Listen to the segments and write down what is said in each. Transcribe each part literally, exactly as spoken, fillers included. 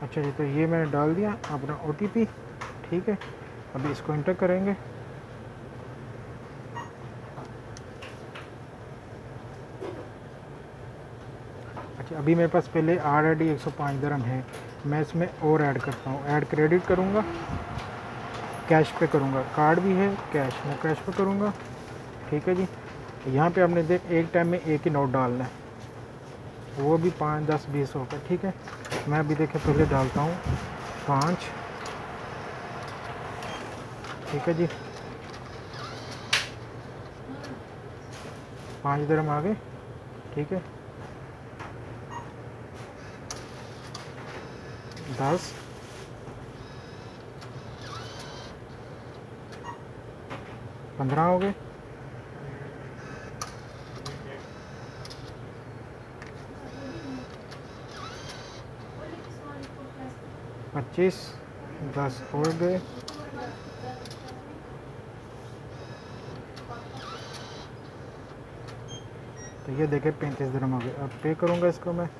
अच्छा जी, तो ये मैंने डाल दिया अपना ओ टी पी। ठीक है, अभी इसको इंटर करेंगे। अच्छा, अभी मेरे पास पहले ऑलरेडी एक सौ पाँच दरम है, मैं इसमें और ऐड करता हूँ। ऐड क्रेडिट करूँगा, कैश पे करूँगा, कार्ड भी है, कैश मैं कैश पे करूँगा। ठीक है जी, तो यहाँ पे आपने देख एक टाइम में एक ही नोट डालना है, वो भी पाँच दस बीस रुपये। ठीक है, मैं अभी देखे पहले डालता हूँ पाँच। ठीक है जी, पाँच दरम आ गए। ठीक है, दस, पंद्रह हो गए, पच्चीस, दस हो गए, तो ये देखे पैंतीस दरम हो गए। अब पे करूँगा इसको मैं।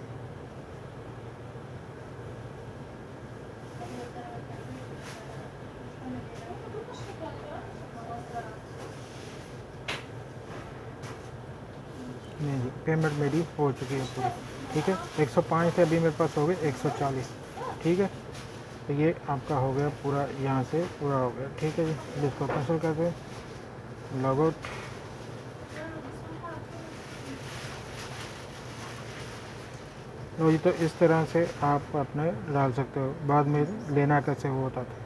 नहीं जी, पेमेंट मेरी हो चुकी है पूरी। ठीक है, एक सौ पाँच से अभी मेरे पास हो गए एक सौ चालीस। ठीक है, तो ये आपका हो गया पूरा, यहाँ से पूरा हो गया। ठीक है जी, इसको कैंसिल करते हैं, लॉग आउट। तो ये तो इस तरह से आप अपने डाल सकते हो, बाद में लेना कैसे वो होता था।